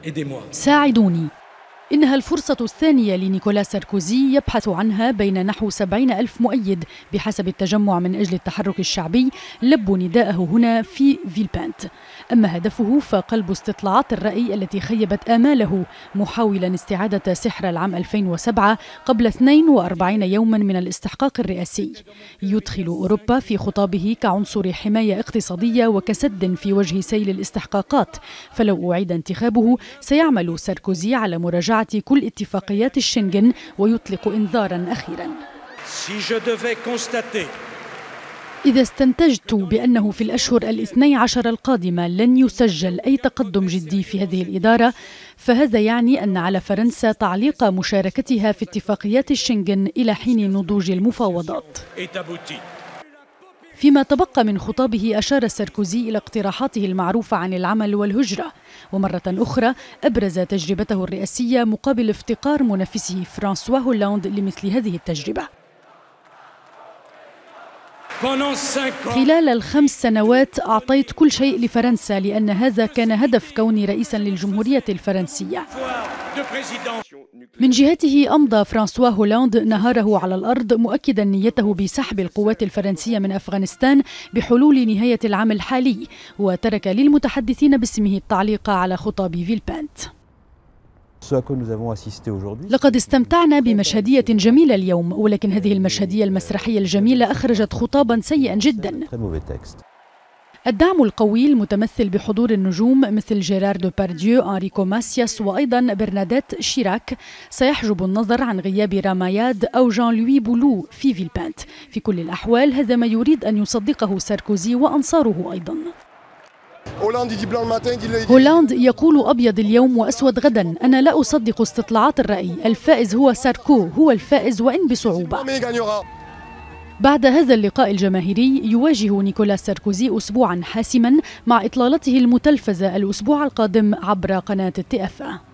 ساعدوني. إنها الفرصة الثانية لنيكولا ساركوزي يبحث عنها بين نحو 70,000 مؤيد بحسب التجمع من أجل التحرك الشعبي لبوا نداءه هنا في فيلبانت. أما هدفه فقلب استطلاعات الرأي التي خيبت آماله محاولا استعادة سحر العام 2007 قبل 42 يوما من الاستحقاق الرئاسي. يدخل أوروبا في خطابه كعنصر حماية اقتصادية وكسد في وجه سيل الاستحقاقات، فلو أعيد انتخابه سيعمل ساركوزي على مراجعة كل اتفاقيات الشنغن ويطلق إنذارا أخيرا. إذا استنتجت بأنه في الأشهر 12 القادمة لن يسجل أي تقدم جدي في هذه الإدارة، فهذا يعني أن على فرنسا تعليق مشاركتها في اتفاقيات الشنغن إلى حين نضوج المفاوضات. فيما تبقى من خطابه أشار ساركوزي إلى اقتراحاته المعروفة عن العمل والهجرة، ومرة أخرى أبرز تجربته الرئاسية مقابل افتقار منافسه فرانسوا هولاند لمثل هذه التجربة. خلال ال5 سنوات أعطيت كل شيء لفرنسا لأن هذا كان هدف كوني رئيسا للجمهورية الفرنسية. من جهته أمضى فرانسوا هولاند نهاره على الأرض مؤكدا نيته بسحب القوات الفرنسية من أفغانستان بحلول نهاية العام الحالي، وترك للمتحدثين باسمه التعليق على خطاب فيلبانت. لقد استمتعنا بمشهدية جميلة اليوم، ولكن هذه المشهدية المسرحية الجميلة أخرجت خطابا سيئا جدا. الدعم القوي المتمثل بحضور النجوم مثل جيرار ديبارديو، أنريكو ماسياس وأيضا برناديت شيراك سيحجب النظر عن غياب راماياد أو جان لوي بولو في فيلبانت. في كل الأحوال هذا ما يريد أن يصدقه ساركوزي وأنصاره أيضا. هولاند يقول أبيض اليوم وأسود غدا. أنا لا أصدق استطلاعات الرأي، الفائز هو ساركو، هو الفائز وإن بصعوبة. بعد هذا اللقاء الجماهيري يواجه نيكولا ساركوزي أسبوعا حاسما مع إطلالته المتلفزة الأسبوع القادم عبر قناة TF1.